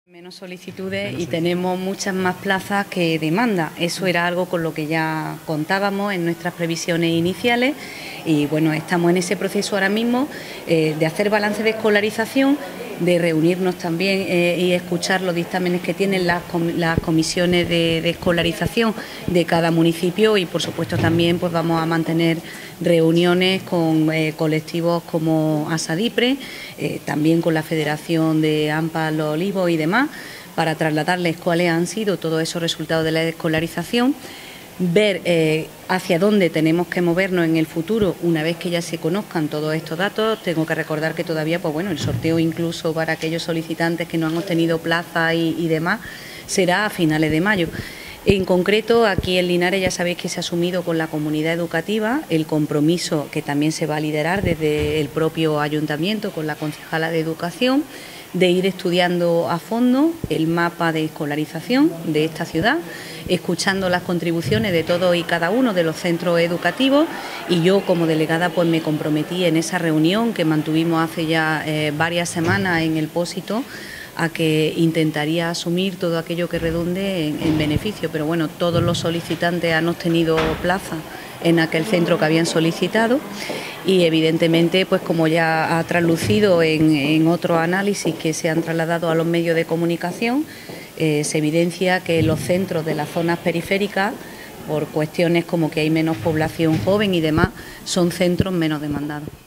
Menos solicitudes y tenemos muchas más plazas que demanda. Eso era algo con lo que ya contábamos en nuestras previsiones iniciales y bueno, estamos en ese proceso ahora mismo de hacer balance de escolarización, de reunirnos también y escuchar los dictámenes que tienen las comisiones de escolarización de cada municipio y por supuesto también pues vamos a mantener reuniones con colectivos como ASADIPRE, también con la Federación de AMPA Los Olivos y demás, para trasladarles cuáles han sido todos esos resultados de la escolarización, ver hacia dónde tenemos que movernos en el futuro una vez que ya se conozcan todos estos datos. Tengo que recordar que todavía, pues bueno, el sorteo incluso para aquellos solicitantes que no han obtenido plaza y demás será a finales de mayo. En concreto, aquí en Linares ya sabéis que se ha asumido con la comunidad educativa el compromiso que también se va a liderar desde el propio ayuntamiento con la concejala de Educación, de ir estudiando a fondo el mapa de escolarización de esta ciudad, escuchando las contribuciones de todos y cada uno de los centros educativos, y yo como delegada pues me comprometí en esa reunión que mantuvimos hace ya varias semanas en el Pósito a que intentaría asumir todo aquello que redunde en beneficio, pero bueno, todos los solicitantes han obtenido plaza en aquel centro que habían solicitado y evidentemente, pues como ya ha traslucido en otros análisis que se han trasladado a los medios de comunicación, se evidencia que los centros de las zonas periféricas, por cuestiones como que hay menos población joven y demás, son centros menos demandados.